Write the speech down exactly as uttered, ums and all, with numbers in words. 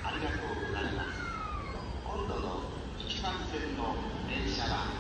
ありがとうございます。今度のいちばん線の電車は